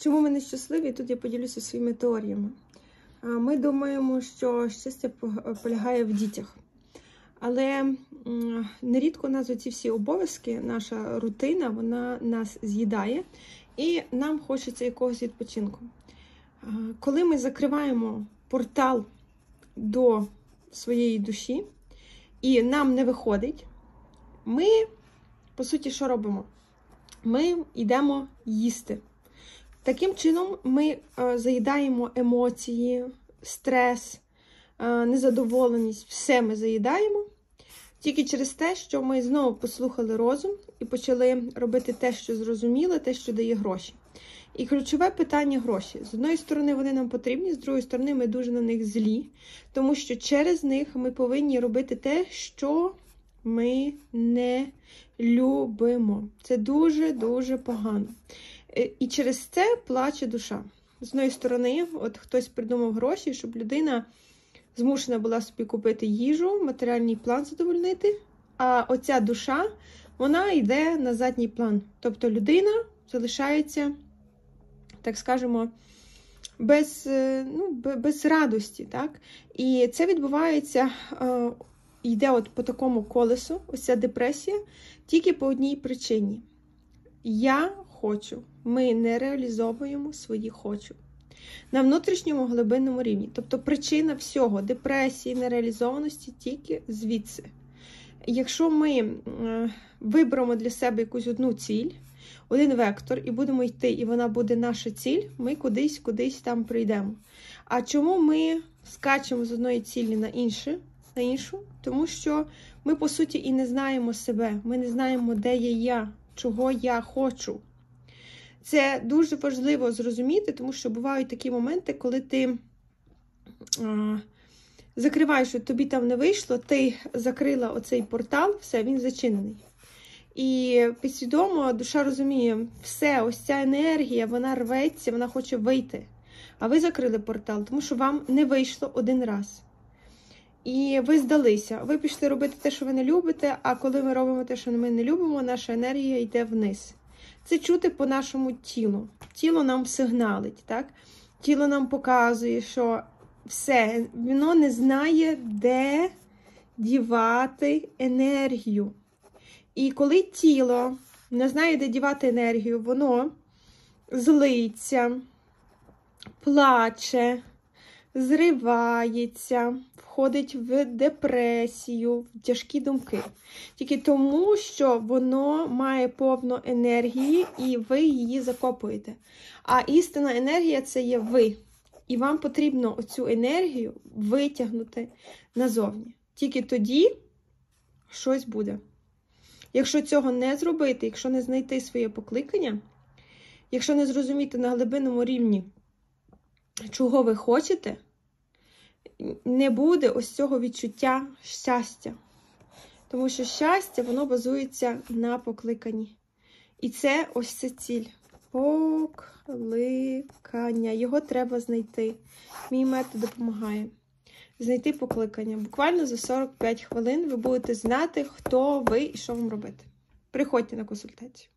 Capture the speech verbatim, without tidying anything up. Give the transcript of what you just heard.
Чому ми не щасливі? Тут я поділюся своїми теоріями. Ми думаємо, що щастя полягає в дітях. Але нерідко нас оці всі обов'язки, наша рутина, вона нас з'їдає. І нам хочеться якогось відпочинку. Коли ми закриваємо портал до своєї душі, і нам не виходить, ми, по суті, що робимо? Ми йдемо їсти. Таким чином ми заїдаємо емоції, стрес, незадоволеність. Все ми заїдаємо. Тільки через те, що ми знову послухали розум і почали робити те, що зрозуміло, те, що дає гроші. І ключове питання – гроші. З одної сторони вони нам потрібні, з другої сторони ми дуже на них злі, тому що через них ми повинні робити те, що ми не любимо. Це дуже-дуже погано. І через це плаче душа. З одної сторони, от хтось придумав гроші, щоб людина змушена була собі купити їжу, матеріальний план задовольнити, а оця душа, вона йде на задній план. Тобто людина залишається, так скажемо, без, ну, без радості. Так? І це відбувається, йде от по такому колесу, ось ця депресія, тільки по одній причині. Я хочу. Ми не реалізовуємо свої хочу. На внутрішньому глибинному рівні. Тобто причина всього, депресії, нереалізованості тільки звідси. Якщо ми виберемо для себе якусь одну ціль, один вектор, і будемо йти, і вона буде наша ціль, ми кудись, кудись там прийдемо. А чому ми скачемо з одної цілі на іншу? на іншу? Тому що ми, по суті, і не знаємо себе. Ми не знаємо, де є я, чого я хочу. Це дуже важливо зрозуміти, тому що бувають такі моменти, коли ти а, закриваєш, що тобі там не вийшло, ти закрила оцей портал, все, він зачинений. І підсвідомо душа розуміє, все, ось ця енергія, вона рветься, вона хоче вийти. А ви закрили портал, тому що вам не вийшло один раз. І ви здалися, ви пішли робити те, що ви не любите, а коли ми робимо те, що ми не любимо, наша енергія йде вниз. Це чути по нашому тілу. Тіло нам сигналить, так? Тіло нам показує, що все, воно не знає, де дівати енергію. І коли тіло не знає, де дівати енергію, воно злиться, плаче, зривається, входить в депресію, в тяжкі думки. Тільки тому, що воно має повну енергії, і ви її закопуєте. А істинна енергія – це є ви. І вам потрібно оцю енергію витягнути назовні. Тільки тоді щось буде. Якщо цього не зробити, якщо не знайти своє покликання, якщо не зрозуміти на глибинному рівні, чого ви хочете, не буде ось цього відчуття щастя. Тому що щастя, воно базується на покликанні. І це ось ця ціль. Покликання. Його треба знайти. Мій метод допомагає. Знайти покликання. Буквально за сорок п'ять хвилин ви будете знати, хто ви і що вам робити. Приходьте на консультацію.